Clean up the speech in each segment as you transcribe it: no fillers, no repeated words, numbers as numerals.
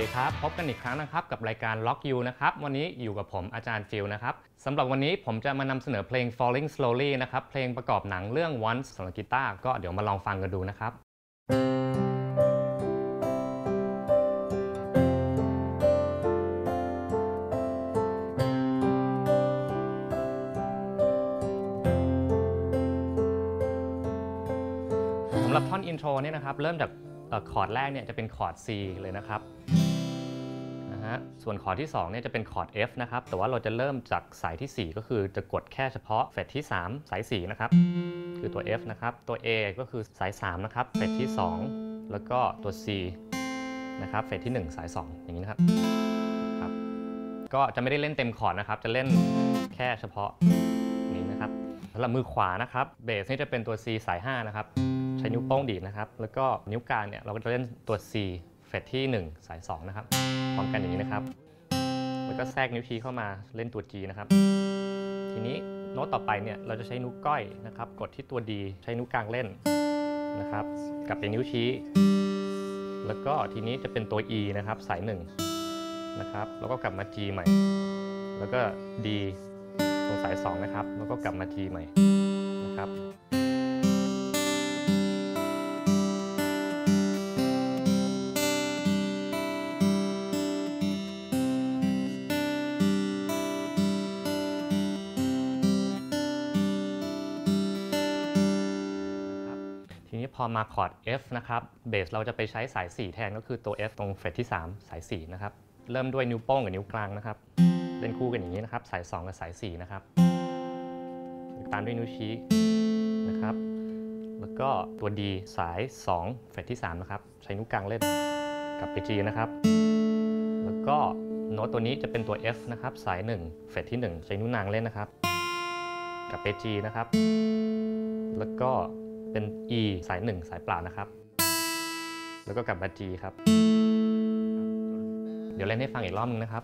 ดีครับพบกันอีกครั้งนะครับกับรายการ Lock You นะครับวันนี้อยู่กับผมอาจารย์ฟิลนะครับสำหรับวันนี้ผมจะมานำเสนอเพลง Falling Slowly นะครับเพลงประกอบหนังเรื่อง Once สำหรับกีตาร์ก็เดี๋ยวมาลองฟังกันดูนะครับสำหรับท่อนอินโทรเนี่ยนะครับเริ่มจากคอร์ดแรกเนี่ยจะเป็นคอร์ด C เลยนะครับส่วนคอร์ดที่2เนี่ยจะเป็นคอร์ด F นะครับแต่ว่าเราจะเริ่มจากสายที่4ก็คือจะกดแค่เฉพาะเฟรตที่3สาย4นะครับคือตัว F นะครับตัว A ก็คือสาย3นะครับเฟรตที่2แล้วก็ตัว C นะครับเฟรตที่1สาย2อย่างนี้นะครับก็จะไม่ได้เล่นเต็มคอร์ดนะครับจะเล่นแค่เฉพาะนี้นะครับสำหรับมือขวานะครับเบสนี่จะเป็นตัว C สาย5นะครับใช้นิ้วโป้งดีดนะครับแล้วก็นิ้วกลางเนี่ยเราก็จะเล่นตัว C เฟรตที่1สาย2นะครับพร้อมกันอย่างนี้นะครับแล้วก็แทรกนิ้วชี้เข้ามาเล่นตัว G นะครับทีนี้โน้ตต่อไปเนี่ยเราจะใช้นิ้วก้อยนะครับกดที่ตัว D ใช้นิ้วกลางเล่นนะครับกลับไปนิ้วชี้แล้วก็ทีนี้จะเป็นตัว E นะครับสาย1นะครับแล้วก็กลับมา G ใหม่แล้วก็ D ตรงสาย2นะครับแล้วก็กลับมา G ใหม่นะครับทีนี้พอมาคอร์ด F นะครับเบสเราจะไปใช้สาย4แทนก็คือตัว F ตรงเฟรตที่3สาย4นะครับเริ่มด้วยนิ้วโป้งกับนิ้วกลางนะครับเล่นคู่กันอย่างนี้นะครับสาย2กับสาย4นะครับตามด้วยนิ้วชี้นะครับแล้วก็ตัว D สาย2เฟรตที่3นะครับใช้นิ้วกลางเล่นกลับไป G นะครับแล้วก็โน้ตตัวนี้จะเป็นตัว F นะครับสาย1เฟรตที่1ใช้นิ้วนางเล่นนะครับกลับไป G นะครับแล้วก็เป็น E สาย1สายเปล่านะครับแล้วก็กลับมา G ครับเดี๋ยวเล่นให้ฟังอีกรอบนึงนะครับ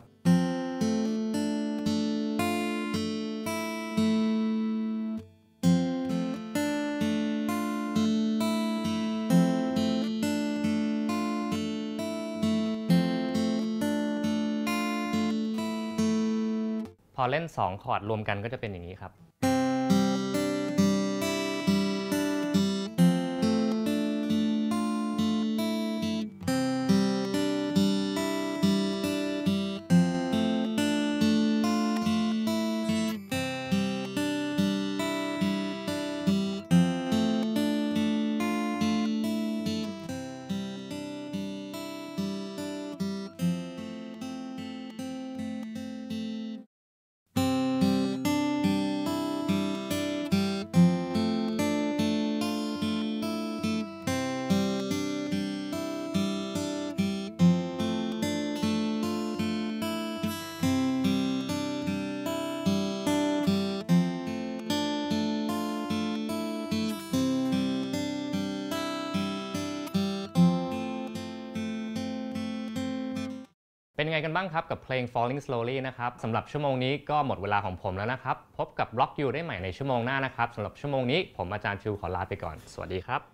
พอเล่น2คอร์ดรวมกันก็จะเป็นอย่างนี้ครับเป็นไงกันบ้างครับกับเพลง Falling Slowly นะครับสำหรับชั่วโมงนี้ก็หมดเวลาของผมแล้วนะครับพบกับ Rock You ได้ใหม่ในชั่วโมงหน้านะครับสำหรับชั่วโมงนี้ผมอาจารย์ฟิวขอลาไปก่อนสวัสดีครับ